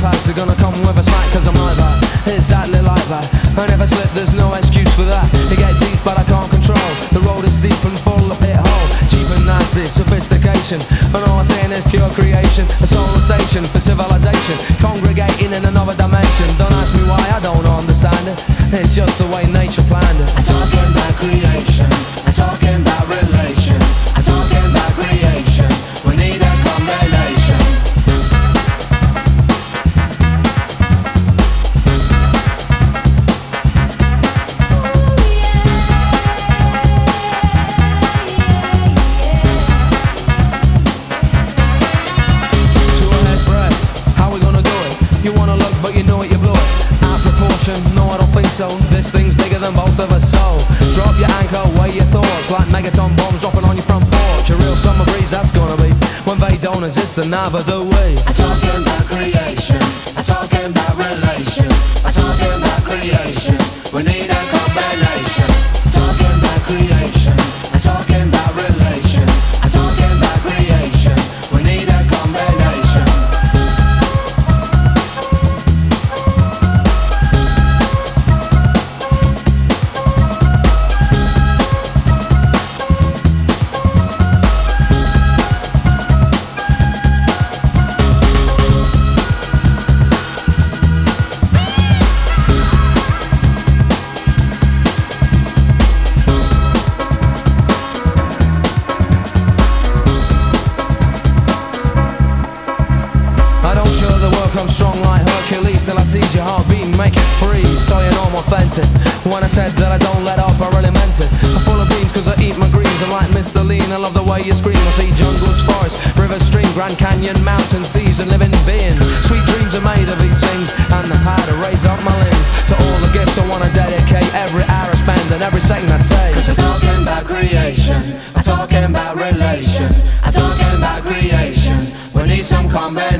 packs are gonna come with a smack, cause I'm like that, exactly like that. I never slip, there's no excuse for that. It get deep but I can't control. The road is steep and full of pit hole. Cheap and nasty, sophistication, and all I'm saying is pure creation. A solar station for civilization, congregating in another dimension. Don't ask me why, I don't understand it. It's just the way nature planned it. I'm talking about creation, I'm talking about relation, I'm talking about creation. We need a combination. To a hair's breadth, how we gonna do it? You wanna look but you know it, you blew it. Out of proportion, no I don't think so. This thing's bigger than both of us, so drop your anchor, weigh your thoughts, like megaton bombs dropping on your front porch. A real summer breeze that's gonna be when they don't exist and neither do we. I'm talking about creation, I'm talking about relation, I'm talking about creation. We need a combination. Talking about creation, I'm talking about relation, I'm talking about creation. We need a combination. I'm strong like Hercules till I seize your heart beating, make it free. So you know I'm authentic. When I said that I don't let up, I really meant it. I'm full of beans cause I eat my greens. I'm like Mr. Lean, I love the way you scream. I see jungles, forests, rivers, stream, Grand Canyon, mountains, seas and living being. Sweet dreams are made of these things, and the power to raise up my limbs. To all the gifts I wanna dedicate, every hour I spend and every second I take. Cause I'm talking about creation, I'm talking about relation, I'm talking about creation. We need some combination.